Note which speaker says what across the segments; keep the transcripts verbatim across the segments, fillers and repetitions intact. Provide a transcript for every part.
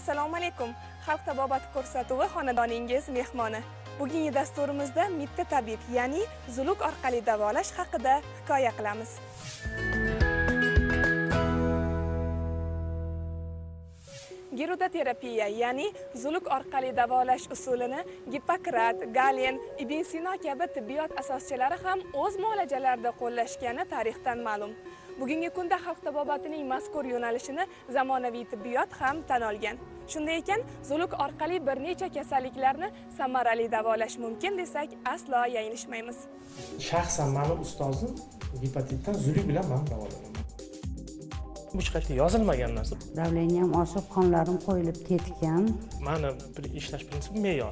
Speaker 1: Assalomu alaykum. Xalq tabobati ko'rsatuvi xonadoningiz mehmoni. Bugungi dasturimizda mitti tabib, ya'ni zuluk orqali davolash haqida hikoya qilamiz. Girudoterapiya, ya'ni zuluk orqali davolash usulini Gippokrat, Galen, Ibn Sino kabi tibbiyot asoschilari ham o'z muolajalarida qo'llashgani tarixdan ma'lum. Bugungi kunda xalq tabobatining mazkur yo'nalishini zamonaviy tibbiyot ham tan olgan. Shunday ekan, zuluk orqali bir necha kasalliklarni samarali davolash mumkin desak, aslo yanglishmaymiz.
Speaker 2: Shaxsan meni ustozim gepatitdan zuluk bilan men davolanaman. Bu hech qayerda yozilmagan narsa.
Speaker 3: Davleniyam oshib, qonlarim qo'yilib ketgan.
Speaker 2: Meni bir ishlash prinsipi me'yor.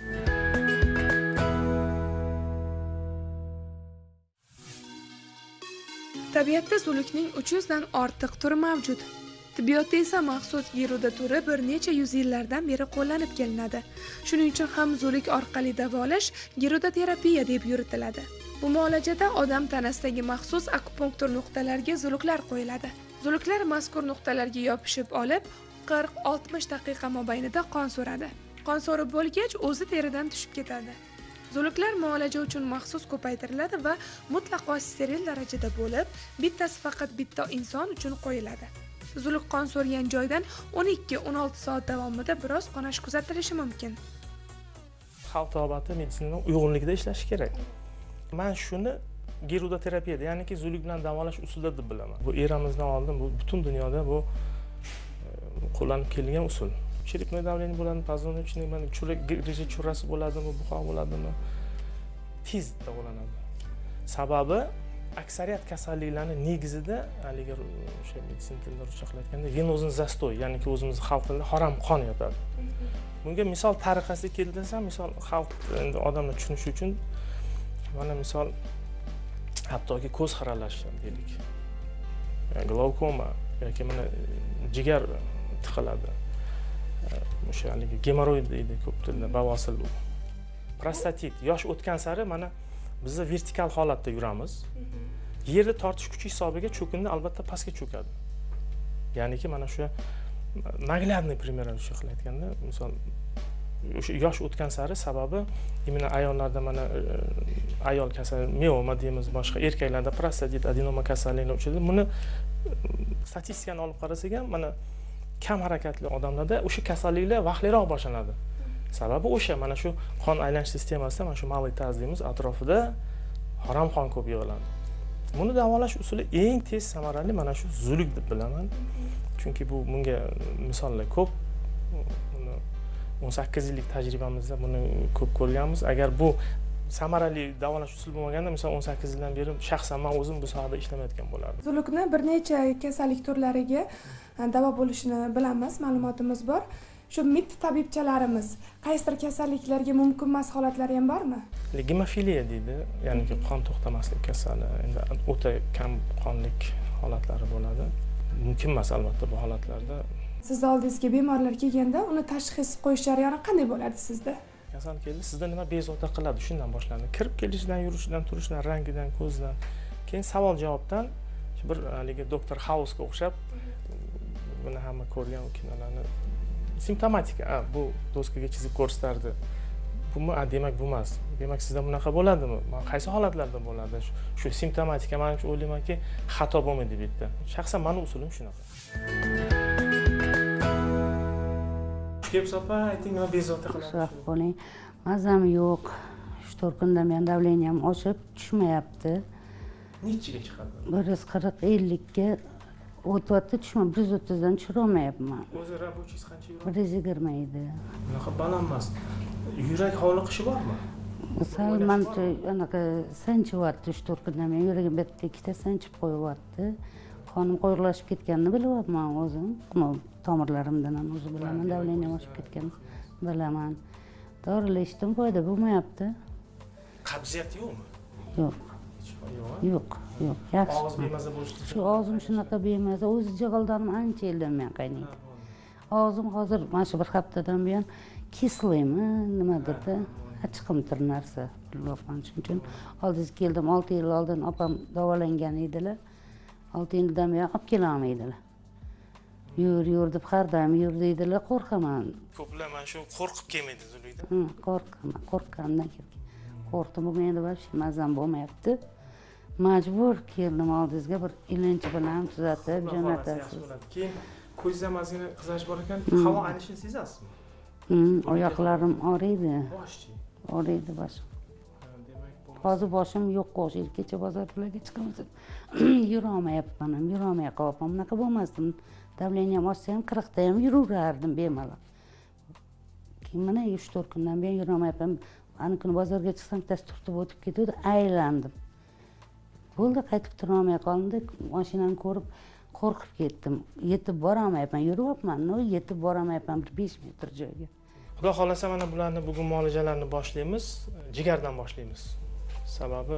Speaker 1: Tabiatda zulukning uch yuz dan ortiq turi mavjud. Tibbiyotda esa maxsus giruda turi bir necha yuz yillardan beri qo'llanib kelinadi. Shuning uchun ham zuluk orqali davolash girudoterapiya deb yuritiladi. Bu muolajada odam tanasidagi maxsus akupunktur nuqtalariga zuluklar qo'yiladi. Zuluklar mazkur nuqtalarga yopishib olib, qirq oltmish daqiqa mobaynida qon so'radi. Qon so'rib bo'lgach, o'zi teridan tushib ketadi. Zuluklar muolaja uchun maxsus ko'paytiriladi va mutlaqo steril darajada bo'lib, bittasi faqat bitta inson uchun qo'yiladi. Zuluk qon so'rgan joydan o'n ikki o'n olti soat davomida biroz qonash kuzatilishi mumkin.
Speaker 2: Xalq tabobati meditsinaning uyg'unligida ishlash kerak. Men shuni girudoterapiyada, ya'niki zuluk bilan davolash usuli deb bilaman. Bu eramizdan oldin bu butun dunyoda bu qo'llanib kelingan usul. Черепное давление bo'ladi, позвоночный, mana churak grizi churrasi bo'ladimi, buxor bo'ladimi, tez davolanadi. Sababi aksariyat kasalliklarning negizida, haligi o'sha meditsin tilida ruscha qilayotganda venozный zastoy, ya'niki o'zimiz xalq tilida harom qon yotadi. Bunga misol tariqasida keltirsam, misol xalq endi odamlar tushunishi uchun mana misol hattoki ko'z xiralashi deylik. Glaukoma yoki mana jigar tiqiladi. O'sha haligi gemoroid deydi ko'p tilda, bavosil bu. Prostatit yosh o'tgan sari mana biz vertikal holatda yuramiz. Yerni tortish kuchi hisobiga cho'kinda albatta pastga cho'kadi. Ya'niki mana shu naglядный пример o'sha qilayotganda, misol o'sha yosh o'tgan sari sababi imенно ayollarda mana ayol kasali mioma deymiz, boshqa erkaklarda prostatit, adenoma kasalligiga uchraydi. Buni statistikani olib qarasak ham mana kam harakatli odamlarda o'sha kasalliklar vaqtliroq boshlanadi. Sababi o'sha mana shu qon aylanish sistemasida mana shu malый taz deymiz, atrofida harom qon ko'p yig'iladi. Buni davolash usuli eng tez samarali mana shu zuluk deb bilaman. Chunki bu bunga misollar ko'p. o'n sakkiz yillik tajribamizda buni ko'p ko'rganmiz. Agar bu samarali davolash usuli bo'lmaganda, misol o'n sakkiz yildan beri shaxsan men o'zim bu sohada ishlamayotgan bo'lardim.
Speaker 1: Zulukni bir necha kasallik turlariga davo bo'lishini bilamiz, ma'lumotimiz bor. Shu mitti tabibchalarimiz qaysidir kasalliklarga mumkin emas holatlari ham bormi?
Speaker 2: Gemofiliya deydi, ya'niki qon to'xtamaslik kasali. Endi o'ta kam qonlik holatlari bo'ladi. Mumkin emas albatta bu holatlarda.
Speaker 1: Siz oldingizga bemorlar kelganda uni tashxis qo'yish jarayoni qanday bo'ladi sizda?
Speaker 2: Kasal keldi, sizda nima bezovta qiladi? Shundan boshlanadi. Kirib kelishidan, yurishidan, turishidan, rangidan, ko'zidan, keyin savol-javobdan bir haligi doktor Housega o'xshab buni hamma ko'rgan kinolarni simptomatika, a bu doskaga chizib ko'rsatardi. Bumi, a demak bu emas. Demak sizda bunaqa bo'ladimi? Men qaysi holatlarda bo'ladi? Shu simptomatika men o'ylaymanki, xato bo'lmaydi bu yerda. Shaxsan mening usulim shunaqa. Kepsopa, ayting, nima bezovta qiladi?
Speaker 3: Mazam yo'q. uch to'rt kundan men davleniyam oshib tushmayapti.
Speaker 2: Nechiga chiqadi?
Speaker 3: bir yuz qirq ellik ga o'tyapti, tushma bir yuz o'ttiz dan tushira olmayapman.
Speaker 2: O'zi rabochingiz qancha yuradi?
Speaker 3: bir yuz yigirma edi.
Speaker 2: Bunaqa baland emas. Yurak hovliqishi bormi?
Speaker 3: Sal mancha anaqa sanchyapti uch to'rt kundan men yuragim bitta ikkita sanchib qo'yyapti. Qonim qo'yirlashib ketganini bilyapman o'zim. Tomirlarimdan ham o'zi bilaman, davleniyam oshib ketgan bilaman. Dorilar foyda bo'lmayapti.
Speaker 2: Qabziyat yo'qmi?
Speaker 3: Yo'q. Yo'q, yo'q. Yaxshi.
Speaker 2: Og'iz bemaza bo'lishi.
Speaker 3: Shu og'zim shunaqa bemaza, o'zi jig'ildanim ancha yildan men qaynaydi. Og'zim hozir mana shu bir haftadan buyon kislaymi, nimadir-da, chiqimtir narsa bilyapman. Shuning uchun oldingizga keldim, olti yil oldin opam davolangan edilar. olti yildan buyon olib kela olmaydilar. yur yur deb har doim yur deydilar, qo'rqaman.
Speaker 2: Ko'plar mana shu qo'rqib kelmaydi zulukdan.
Speaker 3: Hı, qo'rqaman, qo'rqqandan qo'rqdim, bu endi вообще mazam bo'lmayapti. Majbur keldim oldingizga, bir ilinj bilan tuzatib jo'natasiz.
Speaker 2: Keyin ko'zingiz ham ozgina qizarish bor ekan, havo aynishini sezasizmi?
Speaker 3: Oyoqlarim og'riydi,
Speaker 2: Boshchi.
Speaker 3: og'riydi boshim.
Speaker 2: Demak, bu
Speaker 3: Hozir boshim yo'q o'xshaydi. Kecha bozorlarga chiqaman. Yurolmayapman ham, yurolmay qolyapman. Bunaqa bo'lmasdim. Davleniyam oshsa ham qirqda ham yuraverardim bemalol. Keyin mana uch to'rt kundan buyon yurolmayapman. Ana kuni bozorga chiqsam, tast turtib o'tib ketdi, aylandim. Bo'ldi, qaytib turolmay qoldim-da, mashinani ko'rib qo'rqib ketdim. Yetib borolmayapman, yuryapman, no, yetib borolmayapman bir besh metr joyga.
Speaker 2: Xudo xolasa mana bularni bugun muolajalarni boshlaymiz, jigardan boshlaymiz. Sababi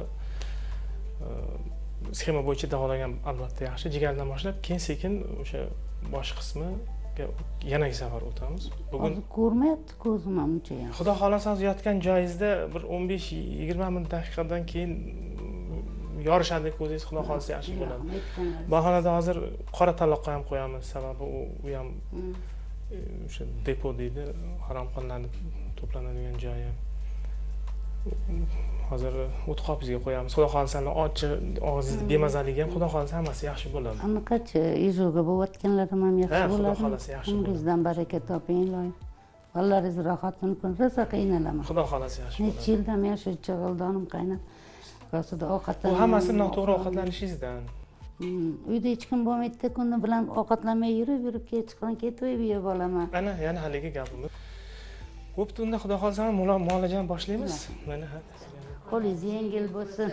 Speaker 2: sxema bo'yicha davolagan albatta yaxshi, jigardan boshlab, keyin sekin o'sha bosh qismiga yanagi safar o'tamiz. Bugun
Speaker 3: ko'rmayapti ko'zim ham uncha ham.
Speaker 2: Xudo xolasa yotgan joyingizda bir o'n besh yigirma minut daqiqadan keyin yorishadi ko'zingiz, xudo xolasa yaxshi bo'ladi. Bahonada hozir qora taloqqa ham qo'yamiz, sababi u u ham o'sha depo deydi, harom qonlarni to'planadigan joyi. Hozir o't qopizga qo'yamiz. Xudo xolasa ochiq og'zingizni bemazaligi ham xudo xolasa hammasi yaxshi bo'ladi.
Speaker 3: Anaqachi izoga bo'layotganlarim ham yaxshi bo'ladi.
Speaker 2: Xudo xolasa yaxshi bo'ladi.
Speaker 3: Umringizdan baraka toping, iloyim. Vallaringiz rohatini kun rosa qiynalaman.
Speaker 2: Xudo xolasa yaxshi bo'ladi.
Speaker 3: Necha yildan shu jig'ildonim qaynab, rosida ovqatdan.
Speaker 2: Bu hammasi noto'g'ri ovqatlanishingizdan.
Speaker 3: Uyda hech kim bo'lmaydi-da, kuni bilan ovqatlanmay yurib, yurib kechqurun ketib yeb olaman.
Speaker 2: Ana, yana haligi gapimiz. Bo'pti, unda xudo xolasa muolajani boshlaymiz. Mana ha.
Speaker 3: Qo'lingiz yengil bo'lsin.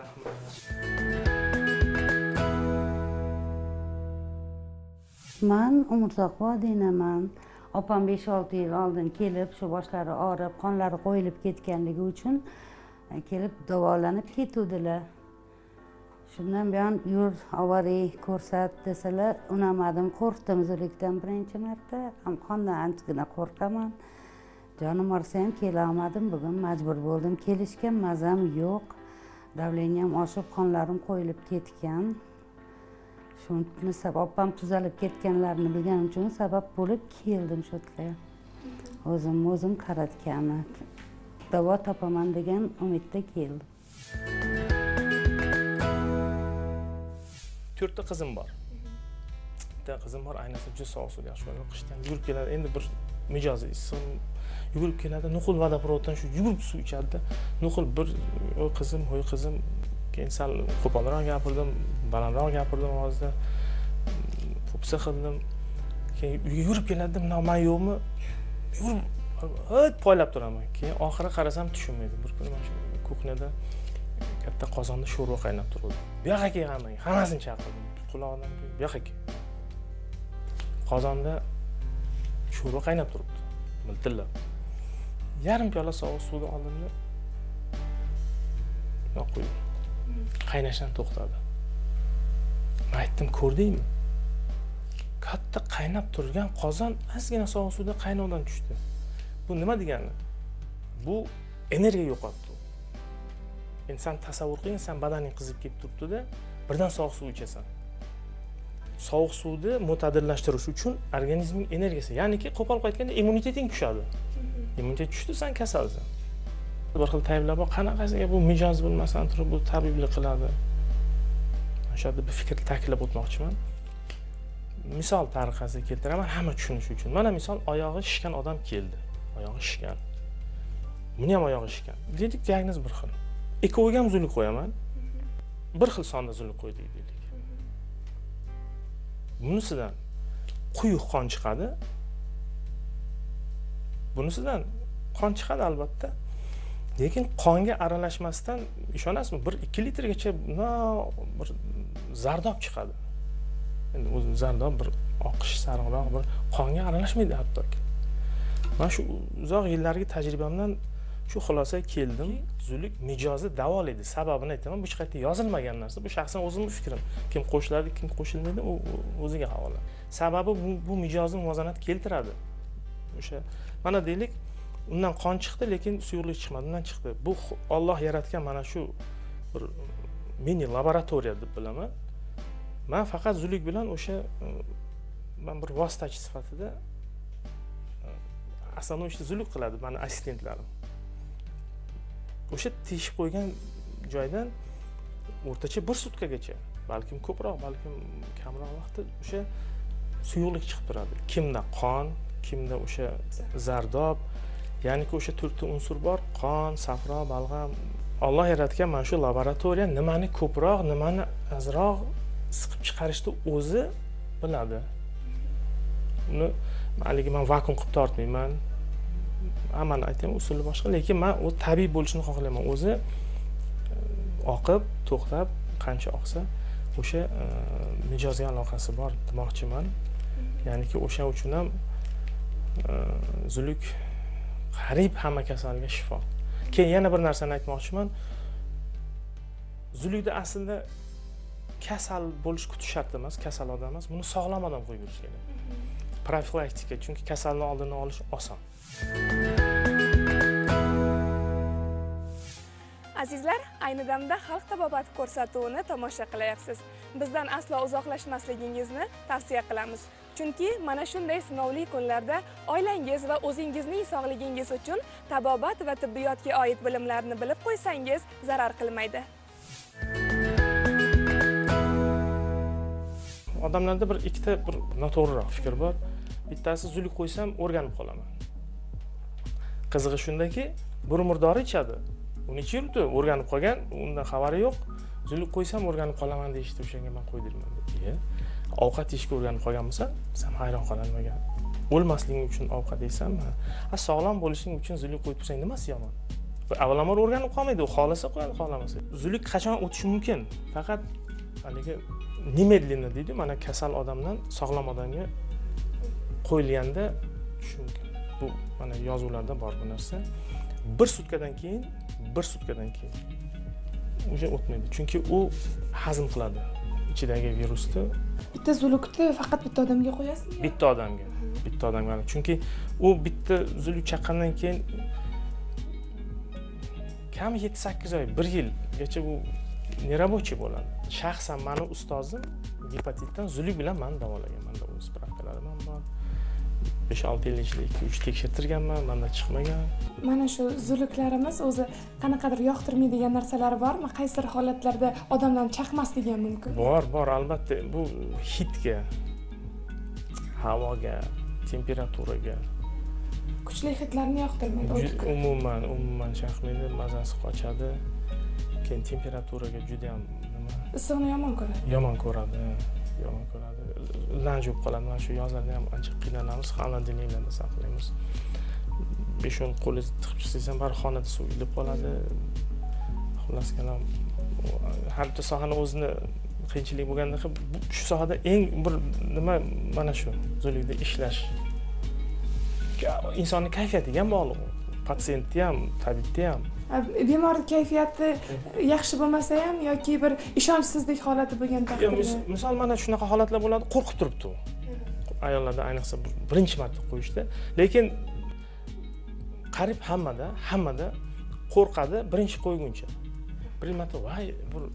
Speaker 3: Men Umurzoq Vodiynaman. Opam besh olti yil oldin kelib, shu boshlari og'rib, qonlari qo'yilib ketganligi uchun kelib davolanib ketuvdilar. Shundan buyon yur, avariy ko'rsat desalar, unamadim, qo'rqdim zulukdan birinchi marta. Ham qondan anchagina qo'rqaman. Jonim orsa ham kela olmadim, bugun majbur bo'ldim kelishga, mazam yo'q. Davleniyam oshib, qonlarim qo'yilib ketgan. Shuni sabab opam tuzalib ketganlarini bilganim uchun sabab bo'lib keldim shu yerga. O'zim o'zim qaratganman. Davo topaman degan umidda keldim.
Speaker 2: to'rtta qizim bor. Bitta qizim bor, aynasi juda sog' suvda yaxshi bo'ladi. Qishdan yurib keladi, endi bir mijozi issiq yugurib keladi. Nuqul vodoprovoddan shu yugurib suv ichadi. Nuqul bir "Oy qizim, hoy qizim", keyin sal qo'polroq gapirdim, balandroq gapirdim ovozda. Po'pisa qildim. Keyin uyga yurib keladi, "Mana men yo'qmi?" Yurib, hit poylab turaman. Keyin oxiri qarasam tushunmaydi. Bir kuni mana shu kuxnyada katta qozonda sho'rva qaynab turibdi. Bu yoqqa kel hammang, hammasini chaqirdim. Qulog'idan bu yoqqa kel. Qozonda sho'rva qaynab turibdi. Miltillab. Yarim piyola sovuq suvni oldimda yo'q qo'ydim. Qaynashdan to'xtadi. Men aytdim, "Ko'rdingmi? Katta qaynab turgan qozon ozgina sovuq suvda qaynovdan tushdi. Bu nima degani? Bu energiya yo'qotdi. Endi sen tasavvur qiling, sen badaning qizib ketib turibdi-da, birdan sovuq suv ichasan. Sovuq suvni mo'tadillashtirish uchun organizmning energiyasi, ya'niki qo'pol aytganda immuniteting tushadi. Immunitet tushdi, sen kasalsan. Bir xil tayblar bor, qanaqasiga bu mijoz bo'lmasdan turib bu tabiblik qiladi. O'sha yerda bir fikr ta'kidlab o'tmoqchiman. Misol tariqasida keltiraman, hamma tushunishi uchun. Mana misol oyog'i shishgan odam keldi. Oyog'i shishgan. Buni ham oyog'i shishgan. Dedik, diagnoz bir xil. Ikkoviga ham zuluk qo'yaman. Bir xil sonda zuluk qo'ydik dedik. Bunisidan quyuq qon chiqadi. Bunisidan qon chiqadi albatta. Lekin qonga aralashmasdan ishonasizmi, bir ikki litrgacha bir zardob chiqadi. Endi o'zi zardob bir oqish sariqroq bir qonga aralashmaydi hattoki. Men shu uzoq yillarga tajribamdan shu xulosaga keldim. Zuluk mijozni davolaydi. Sababini aytaman, bu hech qayerda yozilmagan narsa. Bu shaxsan o'zimning fikrim. Kim qo'shiladi, kim qo'shilmaydi, u o'ziga havola. Sababi bu, bu mijozni muvozanat keltiradi. O'sha mana deylik, undan qon chiqdi, lekin suyuqlik chiqmadi, undan chiqdi. Bu Alloh yaratgan mana shu bir mini laboratoriya deb bilaman. Men faqat zuluk bilan o'sha man bir vositachi sifatida основной ishni zudlik qiladi mani assistentlarim. O'sha teshib qo'ygan joydan o'rtacha bir sutkagacha, balkim ko'proq, balkim kamroq vaqtda o'sha suyuqlik chiqib turadi. Kimda qon, kimda o'sha zardob, ya'niki o'sha to'rtta unsur bor: qon, safro, balg'am. Alloh yaratgan mana shu laboratoriya nimani ko'proq, nimani azroq siqib chiqarishni o'zi biladi. Uni haligi men vakuum qilib tortmayman. Hammani aytaman, usuli boshqa, lekin men u tabiiy bo'lishini xohlayman. O'zi oqib, to'xtab, qancha oqsa, o'sha mijozga aloqasi bor demoqchiman. Ya'niki o'sha uchun ham zuluk qariyb hamma kasalga shifo. Keyin yana bir narsani aytmoqchiman. Zulukda aslida kasal bo'lish kutish shart emas, kasal odam emas, buni sog'lom odam qo'yib yurish kerak. Profilaktika, chunki kasallikni oldini olish oson.
Speaker 1: Azizlar, ayni damda xalq tabobati ko'rsatuvini tomosha qilyapsiz. Bizdan aslo uzoqlashmasligingizni tavsiya qilamiz. Chunki mana shunday sinovli kunlarda oilangiz va o'zingizning sog'ligingiz uchun tabobat va tibbiyotga oid bilimlarni bilib qo'ysangiz zarar qilmaydi.
Speaker 2: Odamlarda bir ikkita bir noto'g'riroq fikr bor. Bittasi zuluk qo'ysam o'rganib qolaman. Qizig'i shundaki, bir umrdori ichadi. Uni ichirdi, o'rganib qolgan, undan xabari yo'q. Zuluk qo'ysam o'rganib qolaman deyishdi, o'shanga men qo'ydirman dedi. Ovqat yeyishga o'rganib qolgan bo'lsa, sen hayron qoladigan. O'lmasliging uchun ovqat yeysanmi? Ha, sog'lom bo'lishing uchun zuluk qo'yib tursang nimasi yomon? Avvalambor o'rganib qolmaydi, u xolasa qo'yadi, xohlamasa. Zuluk qachon o'tishi mumkin? Faqat haligi немедленно deydi, mana kasal odamdan sog'lom odamga qo'yilganda tushi mumkin. Bu mana yozuvlarda bor bu narsa. Bir sutkadan keyin, bir sutkadan keyin o'sha o'tmaydi. Chunki u hazm qiladi ichidagi virusni.
Speaker 1: Bitta zulukni faqat bitta odamga qo'yasizmi?
Speaker 2: Bitta odamga, bitta odamga. Chunki u bitta zuluk chaqqandan keyin kam yetti sakkiz oy, bir yilgacha bu nerabочий bo'ladi. Shaxsan meni ustozim gepatitdan zuluk bilan meni davolagan. Menda o'z spravkalarim ham bor. besh olti yil ichida ikki uch tekshirtirganman, menda chiqmagan.
Speaker 1: Mana shu zuluklarimiz o'zi qanaqadir yoqtirmaydigan narsalar bormi? Qaysi holatlarda odamdan chaqmasligi ham mumkin?
Speaker 2: Bor, bor, albatta. Bu hidga, havoga, temperaturaga.
Speaker 1: Kuchli hidlarni yoqtirmaydi.
Speaker 2: Umuman, umuman chaqmaydi, mazasi qochadi. Keyin temperaturaga juda ham nima?
Speaker 1: Issiqni yomon ko'radi.
Speaker 2: Yomon ko'radi, yomon ko'radi. Lanj bo'lib qoladi. Mana shu yozlarda ham ancha qiynalamiz, xonadonlarda saqlaymiz. besh o'n qo'lingiz tiqib chiqsangiz ham bir xonada suv ilib qoladi. Xullas kalom, har bir sohani o'zini qiyinchilik bo'lganda shu sohada eng bir nima mana shu zulukda ishlash. Insonning kayfiyatiga ham bog'liq. Patsientni ham, tabibni ham.
Speaker 1: Bemorning kayfiyati yaxshi bo'lmasa ham yoki bir ishonchsizlik holati bo'lgan taqdirda.
Speaker 2: Misol mana shunaqa holatlar bo'ladi, qo'rqib turibdi u. Ayollarda ayniqsa birinchi marta qo'yishda, lekin qarib hammada, hammada qo'rqadi birinchi qo'yguncha. Bir marta voy, bir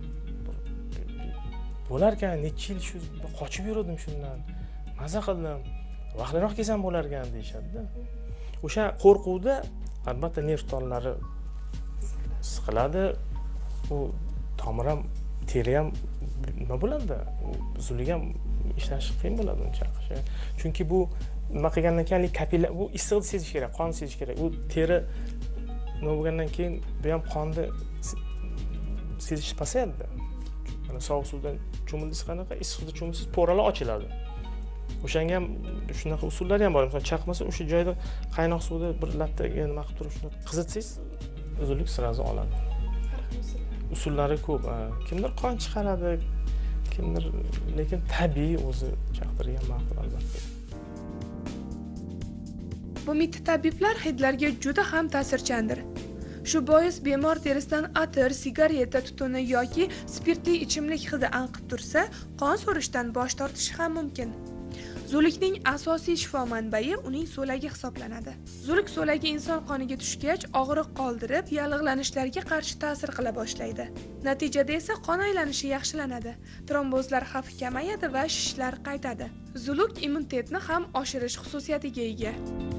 Speaker 2: bo'lar ekan, necha yil shu qochib yurdim shundan. Maza qildim. Vaqtliroq kelsam bo'lar ekan deyshadi-da. O'sha qo'rquvda albatta nerv tollari siqiladi. U tomir ham, teri ham nima bo'ladi? Zuluk ham ishlash qiyin bo'ladi uncha. Chunki bu nima qilgandan keyin kapillar bu issiqni sezish kerak, qon sezish kerak. U teri nima bo'lgandan keyin bu ham qonni sezish pasayadi. Mana sovuq suvdan cho'mildingiz qanaqa, issiqda cho'milsangiz poralar ochiladi. O'shanga ham shunaqa usullar ham bor. Masalan, chaqmasa o'sha joyda qaynoq suvda bir lattaga nima qilib turib shuni qizitsangiz, zuluk sirazi oladi. Usullari ko'p. Kimdir qon chiqaradi, kimdir lekin tabiiy o'zi chaqtirgan ma'qul albatta.
Speaker 1: Bu mitti tabiblar hidlarga juda ham ta'sirchandir. Shu bois bemor terisidan atir, sigareta tutuni yoki spirtli ichimlik hidi anqib tursa, qon so'rishdan bosh tortishi ham mumkin. Zulukning asosiy shifo manbai uning so'lagi hisoblanadi. Zuluk so'lagi inson qoniga tushgach, og'riq qoldirib, yallig'lanishlarga qarshi ta'sir qila boshlaydi. Natijada esa qon aylanishi yaxshilanadi, trombozlar xavfi kamayadi va shishlar qaytadi. Zuluk immunitetni ham oshirish xususiyatiga ega.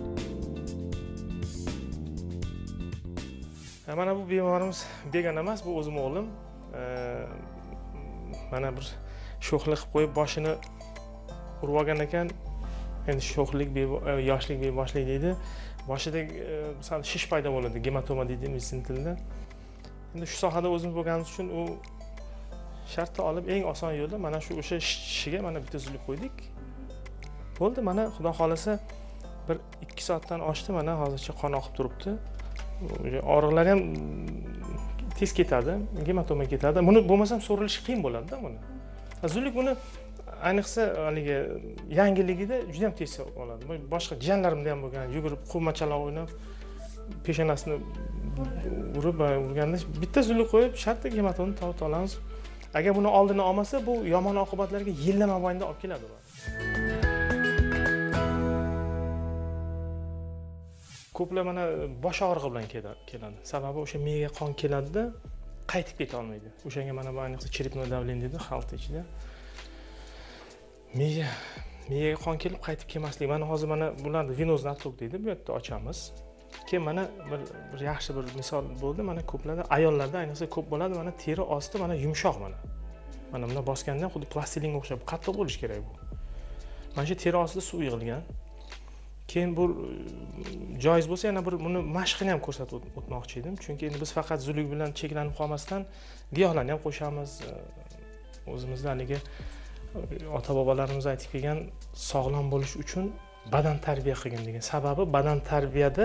Speaker 2: Mana bu bemorimiz begona emas, bu o'zim o'g'lim. Mana bir sho'xlik qilib qo'yib boshini urib olgan ekan. Endi sho'xlik, yoshlik beboshlik deydi. Boshida sal shish paydo bo'ladi, gematoma deydi meditsin tilida. Endi shu sohada o'zimiz bo'lganimiz uchun u shartni olib eng oson yo'li mana shu o'sha shishiga mana bitta zuluk qo'ydik. Bo'ldi, mana xudo xolasa bir ikki soatdan oshdi, mana hozircha qon oqib turibdi. Og'riqlar ham tez ketadi, gematoma ketadi. Buni bo'lmasam so'rilishi qiyin bo'ladi-da buni. Zuluk buni ayniqsa haligi yangiligida juda ham tez oladi. Boshqa jiyanlarimda ham bo'lgan, yugurib, quvmachalar o'ynab, peshonasini urib urganda bitta zuluk qo'yib, shartta gematomani topib olamiz. Agar buni oldini olmasa, bu yomon oqibatlarga yillar mobaynida olib keladi. Ko'plar mana bosh og'rig'i bilan keladi. Sababi o'sha miyaga qon keladi-da, qaytib keta olmaydi. O'shanga mana bu ayniqsa черепное давление deydi xalq ichida. Miya, miyaga qon kelib qaytib kelmaslik. Mana hozir mana bularni venozный отток deydi, bu yerda ochamiz. Keyin mana bir, bir yaxshi bir misol bo'ldi. Mana ko'plarda ayollarda ayniqsa ko'p bo'ladi, mana teri osti mana yumshoq mana. Mana buni bosganda xuddi plastilinga o'xshab qattiq bo'lish kerak bu. Mana shu teri ostida suv yig'ilgan. Keyin bu joiz bo'lsa yana bir buni mashqini ham ko'rsatib o'tmoqchi edim. Chunki endi biz faqat zuluk bilan cheklanib qolmasdan giyohlarni ham qo'shamiz. O'zimizda haligi ota-bobolarimiz aytib kelgan sog'lom bo'lish uchun badan tarbiya qilgan degan. Sababi badan tarbiyada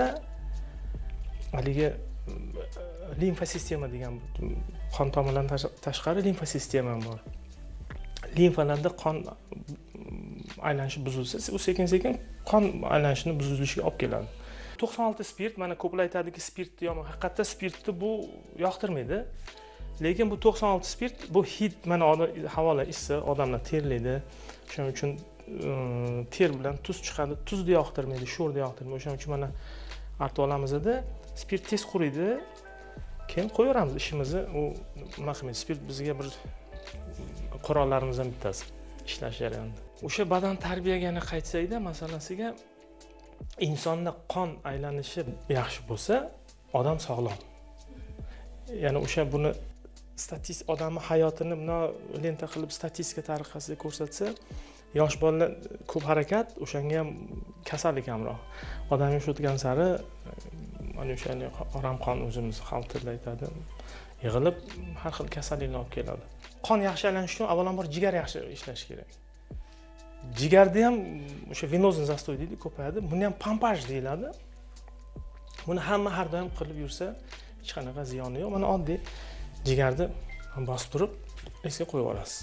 Speaker 2: haligi limfa sistema degan qon tomirlaridan tashqari limfa sistema bor. Limfalarda qon aylanishi buzilsa, u sekin-sekin qon aylanishini buzilishiga olib keladi. to'qson olti spirt, mana ko'plar aytadiki, spirtni yomon. Haqiqatda spirtni bu yoqtirmaydi. Lekin bu to'qson olti spirt, bu hid, mana havolar issiq, odamlar terlaydi. Shuning uchun ter bilan tuz chiqadi. Tuzni yoqtirmaydi, sho'rni yoqtirmaydi. O'shaning uchun mana artib olamizda spirt tez quriydi. Keyin qo'yaveramiz ishimizni. U nima qilmaydi? Spirt bizga bir qurollarimizdan bittasi ishlash jarayonida. O'sha badan tarbiyaga yana qaytsakda masalasiga, insonda qon aylanishi yaxshi bo'lsa, odam sog'lom. Ya'ni o'sha buni statistik odamning hayotini buni lenta qilib statistika tariqasida ko'rsatsa, yosh bolalar ko'p harakat, o'shanga ham kasallik kamroq. Odam yosh o'tgan sari mana o'sha oram qon o'zimiz xalq tilida aytadi, yig'ilib har xil kasalliklar olib keladi. Qon yaxshi aylanish uchun avvalambor jigar yaxshi ishlash kerak. Jigarda ham o'sha venozный zastoy deydi, ko'payadi. Buni ham pompaj deyiladi. Buni hamma har doim qilib yursa, hech qanaqa ziyoni yo'q. Mana oddiy jigarni bosib turib, esga qo'yib olasiz.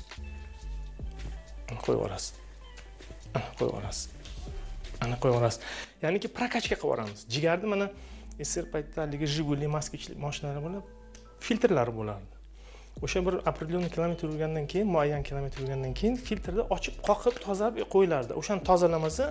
Speaker 2: Qo'yib olasiz. Qo'yib olasiz. Ana qo'yib olasiz. Ya'niki prakachka qilib yuboramiz. Jigarni mana esir paytda haligi Jiguli Moskvich mashinalar bo'lib, filtrlari bo'lardi. O'sha bir определенный kilometr yurgandan keyin, muayyan kilometr yurgandan keyin filtrni ochib, qoqib, tozalab qo'yilardi. O'shani tozalamasa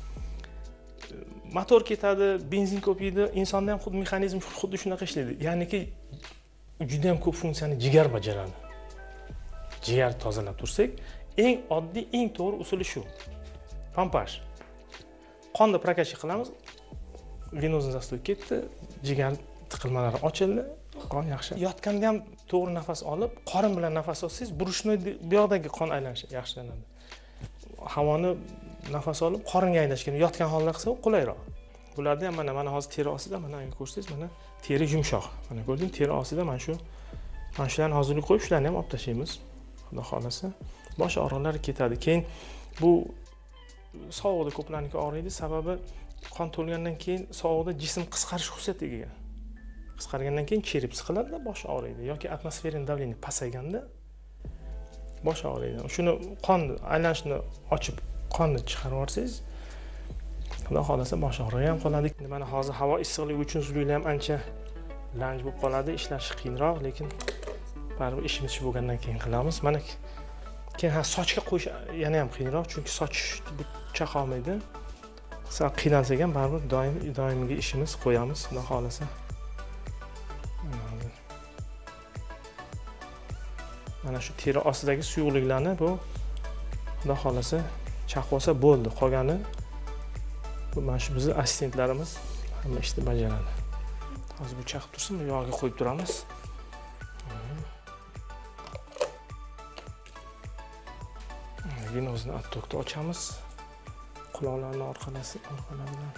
Speaker 2: motor ketadi, benzin ko'paydi, insonda ham xuddi mexanizm xuddi shunaqa ishlaydi. Ya'niki juda ham ko'p funksiyani jigar bajaradi. Jigar tozalab tursak, eng oddiy, eng to'g'ri usuli shu. Pompaj. Qonni prakachka qilamiz. Venozный zastoy ketdi, jigar tiqilmalari ochildi, qon yaxshi. Yotganda ham to'g'ri nafas olib, qorin bilan nafas olsangiz, burishnoy bu yoqdagi qon aylanishi yaxshilanadi. Havoni nafas olib, qoringa aylash kerak. Yotgan holda qilsa, qulayroq. Bularda ham mana mana hozir teri ostida, mana endi ko'rsangiz, mana teri yumshoq. Mana ko'rdingmi, teri ostida mana shu mana shularni hozirlik qo'yib, shularni ham olib tashlaymiz. Xudo xolasa, bosh og'riqlari ketadi. Keyin bu sovuqda ko'plarniki og'riydi, sababi qon to'lgandan keyin sovuqda jism qisqarish xususiyatiga ega. Qisqargandan keyin cherip siqiladi, bosh og'riydi yoki atmosferin davleniya pasayganda bosh og'riydi. Shuni qon aylanishini ochib, qonni chiqarib yuborsangiz, xudo xolasa bosh og'rig'i ham qoladi. Mana hozir havo issiqligi uchun zuluklar ham ancha lanj bo'lib qoladi, ishlash qiyinroq, lekin baribir ishimiz shu bo'lgandan keyin qilamiz. Mana keyin ha sochga qo'yish yana ham qiyinroq, chunki soch kucha qolmaydi. Sal qiynalsak ham baribir doim doimiy ishimiz qo'yamiz, xudo xolasa. Mana shu teri ostidagi suyuqliklarni bu xudo xolasa chaqib olsa bo'ldi. Qolgani bu mana shu bizning assistentlarimiz hamma ishni bajaradi. Hozir bu chaqib tursin, bu yog'ga qo'yib turamiz. Vinozini attokni ochamiz. Quloqlarni orqalasi orqalaridan.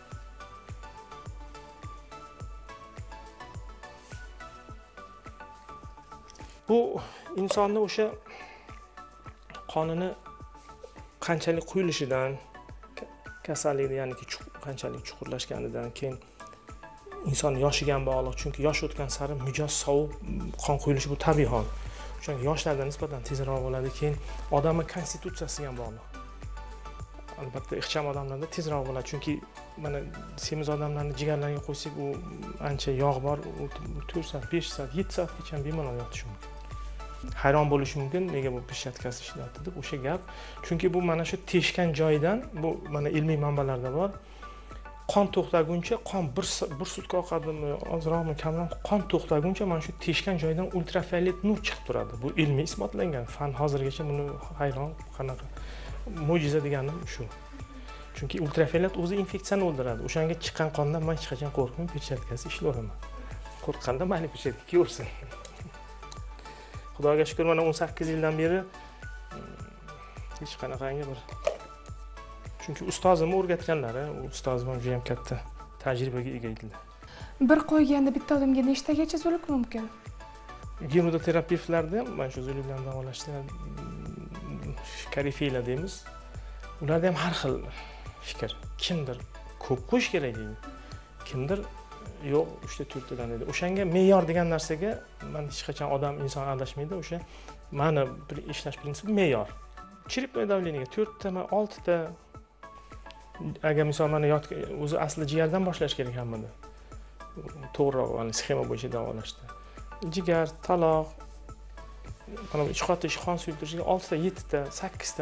Speaker 2: Bu insonni o'sha qonini qanchalik quyilishidan, kasallikni, ya'ni qanchalik chuqurlashganidan keyin inson yoshiga bog'liq. Chunki yosh o'tgan sari mijoz sovib, qon quyilishi bu tabiiy hol. Chunki yoshlarda nisbatan tezroq bo'ladi, keyin odamning konstitutsiyasiga ham bog'liq. Albatta, ixcham odamlarda tezroq bo'ladi, chunki mana semiz odamlarni jigarlariga qo'ysak, u ancha yog' bor, to'rt soat, besh soat, yetti soatgacha ham bemalol yotishi mumkin. Hayron bo'lish mumkin, nega bu pishatkasi ishlatdi deb, o'sha gap. Chunki bu mana shu teshgan joydan, bu mana ilmiy manbalarda bor. Qon to'xtaguncha, qon bir sutka oqadimi, ozroqmi, kamroq, qon to'xtaguncha mana shu teshgan joydan ultrafiolet nur chiqib turadi. Bu ilmiy isbotlangan. Fan hozirgacha buni hayron, qanaqa mo'jiza deganim shu. Chunki ultrafiolet o'zi infeksiyani o'ldiradi. O'shanga chiqqan qondan men hech qachon qo'rqmay perchatkasi ishlayveraman. Qo'rqqanda mayli perchatka kiyversin. Xudoga shukr, mana o'n sakkiz yildan beri hech qanaqangi bir, chunki ustozim o'rgatganlari, ustozim ham juda ham katta tajribaga ega edilar.
Speaker 1: Bir qo'yganda bitta odamga nechtagacha zulik mumkin?
Speaker 2: Gerodoterapevtlarda ham mana shu zulik bilan davolashda korifeylar deymiz. Ularda ham har xil fikr. Kimdir ko'p qo'yish kerak deydi. Kimdir yo'q, uchta to'rttadan deydi. O'shanga me'yor degan narsaga men hech qachon odam, inson adashmaydi. O'sha mani bir ishlash prinsipi me'yor. Chiripnoy davleniyaga to'rtta, oltita, agar misol mana yotgan, o'zi asli jigardan boshlash kerak hammada. To'g'riroq, mana sxema bo'yicha davolashda. Jigar, taloq, mana bu ichqotish, qon suyultirishiga oltita, yettita, sakkizta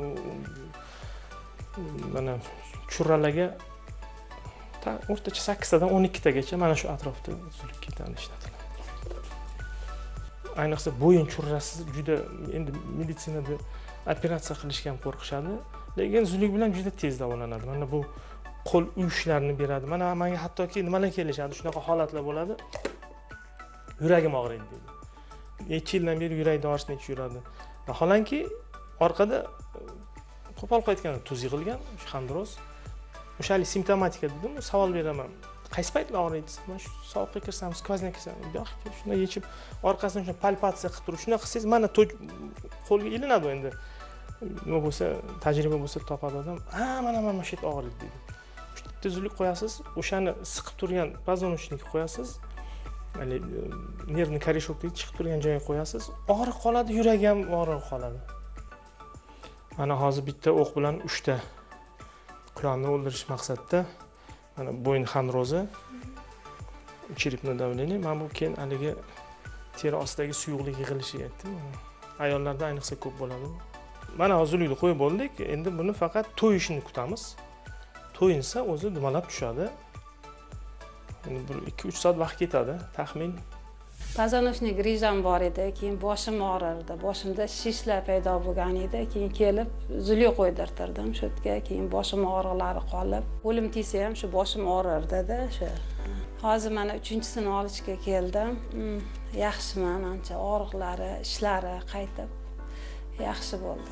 Speaker 2: mana churralarga o'rtacha sakkiztadan o'n ikkitagacha mana shu atrofda zulik ketadi, ishlatiladi. Ayniqsa bo'yin churrasi juda, endi meditsinada operatsiya qilishga ham qo'rqishadi, lekin zulik bilan juda tez davolanadi. Mana bu qo'l uyushlarni beradi. Mana menga hattoki nimalar kelishadi, shunaqa holatlar bo'ladi. Yuragim og'riydi deydi. Necha yildan beri yurak dorisini ichib yuradi. Vaholanki orqada qo'pol qaytgan tuz yig'ilgan, xandroz. O'shalik simptomatika dedim, savol beraman. Qaysi paytlar og'riydi? Mana shu sovuqqa kirsam, skvoznya kirsam, yo'q, shunday yechib, orqasidan shunday palpatsiya qilib turib, shunday qilsangiz, mana qo'lga ilinadi endi. Nima bo'lsa, tajriba bo'lsa topadi odam. Ha, mana mana shu yerda og'riydi deydi. Bitta zulik qo'yasiz, o'shani siqib turgan poзвоночникka qo'yasiz. Hali nervni koreshokdagi chiqib turgan joyga qo'yasiz, og'riq qoladi, yuragi ham og'riq qoladi. Mana hozir bitta o'q bilan uchta quyonni o'ldirish maqsadida mana bo'yin xandrozi, chiripnoy davleniya, mana bu keyin haligi teri ostidagi suyuqlik yig'ilishiga aytdim. Ayollarda ayniqsa ko'p bo'ladi. Mana hozirlikni qo'yib bo'ldik, endi buni faqat to'yishini kutamiz. To'yinsa o'zi dumalab tushadi. Endi bir ikki uch soat vaqt ketadi, taxmin.
Speaker 4: Poзвоночник grijam bor edi, keyin boshim og'rirdi. Boshimda shishlar paydo bo'lgan edi, keyin kelib zulik qo'ydirtirdim shu yerga, keyin boshim og'riqlari qolib, o'lim tegsa ham shu boshim og'rirdi-da, shu. Hozir mana uchinchisini olishga keldim. Yaxshiman, ancha og'riqlari, ishlari qaytib yaxshi bo'ldi.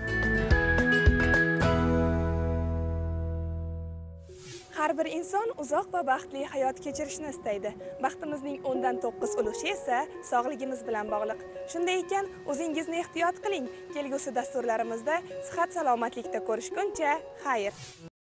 Speaker 1: Har bir inson uzoq va baxtli hayot kechirishni istaydi. Baxtimizning o'ndan to'qqiz ulushi esa sog'ligimiz bilan bog'liq. Shunday ekan, o'zingizni ehtiyot qiling. Kelgusi dasturlarimizda sihat salomatlikda ko'rishguncha, xayr.